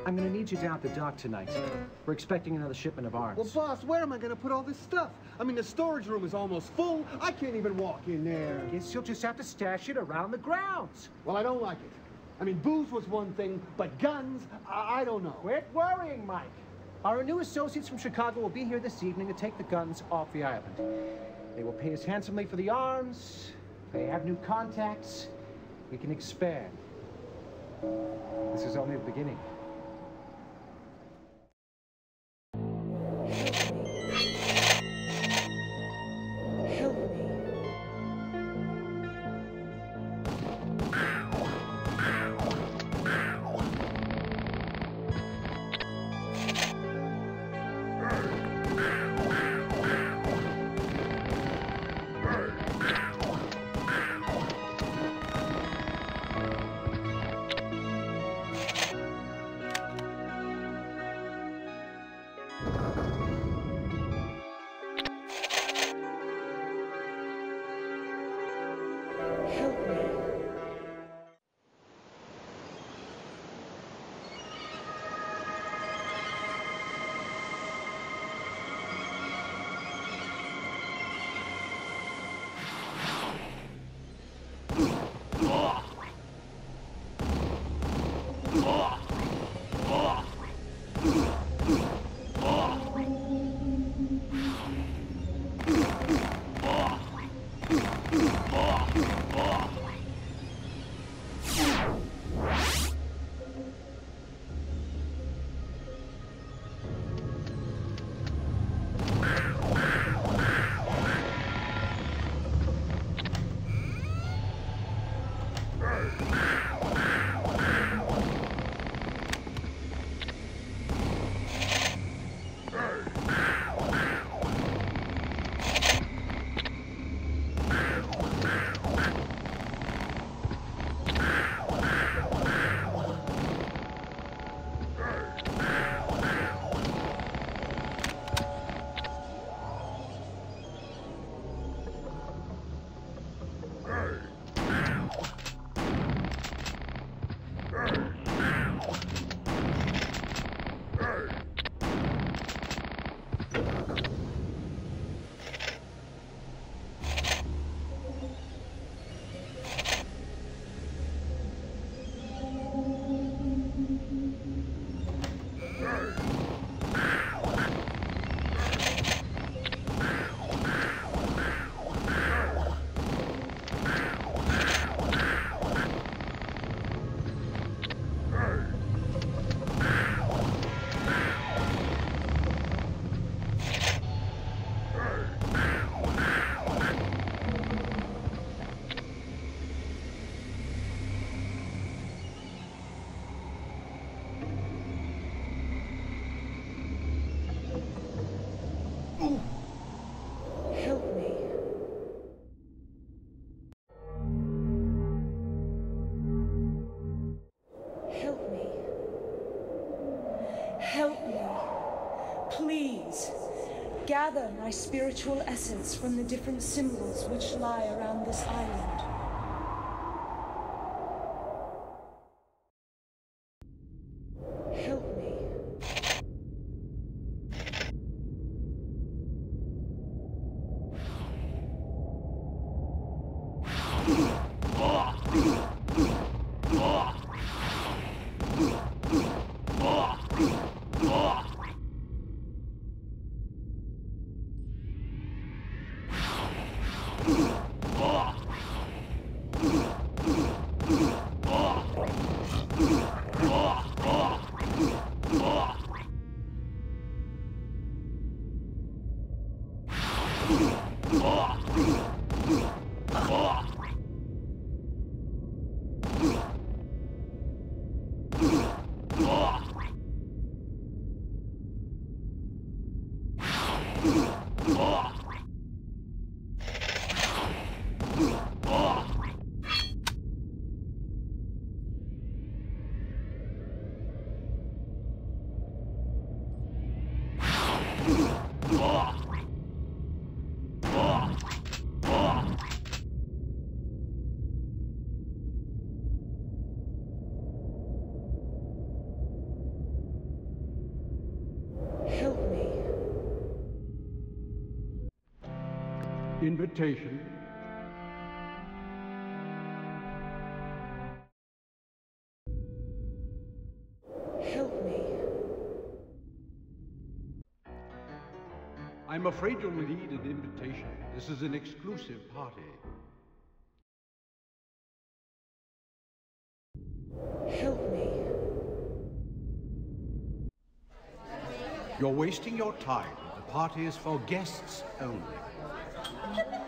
I'm gonna need you down at the dock tonight. We're expecting another shipment of arms. Well, boss, where am I gonna put all this stuff? I mean, the storage room is almost full. I can't even walk in there. Guess you'll just have to stash it around the grounds. Well, I don't like it. I mean, booze was one thing, but guns, I don't know. Quit worrying, Mike. Our new associates from Chicago will be here this evening to take the guns off the island. They will pay us handsomely for the arms. They have new contacts. We can expand. This is only the beginning. Gather my spiritual essence from the different symbols which lie around this island. Help me. Invitation. Help me. I'm afraid you'll need an invitation. This is an exclusive party. Help me. You're wasting your time. The party is for guests only.